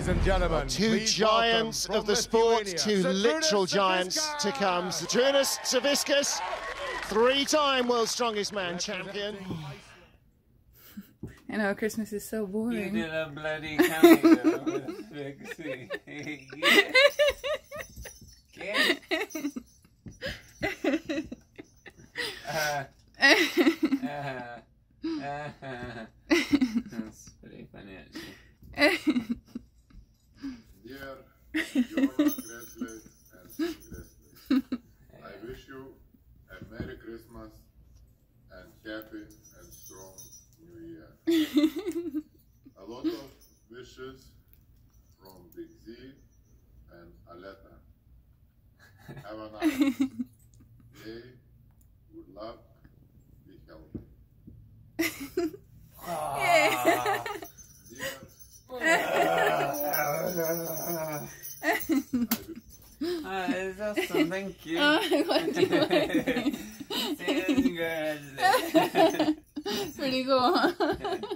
ladies and gentlemen. Two giants of the sport, two literal giants to come. Zydrunas Savickas, three-time World's Strongest Man champion. I know, Christmas is so boring. You did a bloody cameo with Fixie. Yeah. That's pretty funny, actually. Dear Joanna Gressler and Steve Gressler, I wish you a Merry Christmas and happy and strong New Year. A lot of wishes from Big Z and Aletta. Have a nice day. Good luck. Be healthy. It's awesome, thank you. Pretty cool.